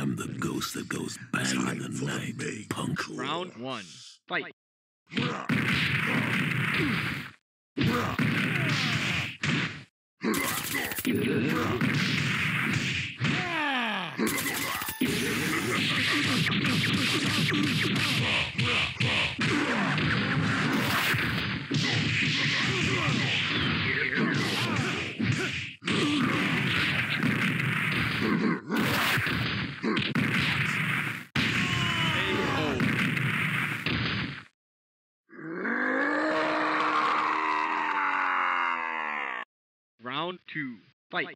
I'm the ghost that goes bang in the night, punk. Round 1. Fight. Round 2. Fight.